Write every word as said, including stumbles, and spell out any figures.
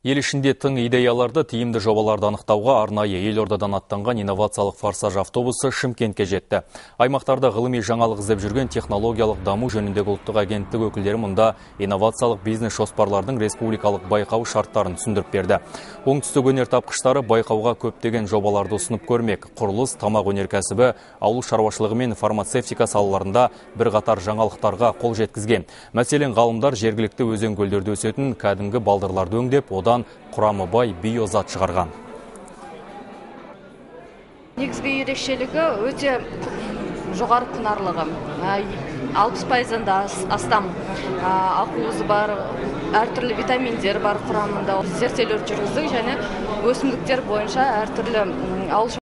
Ел ішінде тың идеяларды, тиімді жобаларды анықтауға арнайы елордадан аттанған инновациялық форсаж автобусы Шымкентке жетті. Аймақтарда ғылыми жаңалық іздеп жүрген технологиялық даму жөніндегі ұлттық агенттік өкілдері мұнда инновациялық бизнес жоспарлардың республикалық байқау шарттарын түсіндіріп берді. Оңтүстік өнертапқыштары байқауға көптеген жобаларды ұсынып көрмек. Құрылыс, тамақ өнеркәсібі, ауыл шаруашылығы мен фармацевтика салаларында бірқатар жаңалықтарға қол жеткізген. Мәселен, ғалымдар жергілікті өзен көлдерде өсетін кәдімгі балдырларды өңдеп, одан құрамы бай биозат шығарған. Негізгі ерекшелігі өте жоғары құнарлығы. алпыс пайыздан да астам ақуызы бар, әртүрлі витаминдер бар құрамында. Зерттеулер жүргіздік және өсімдіктер бойынша әртүрлі ауыл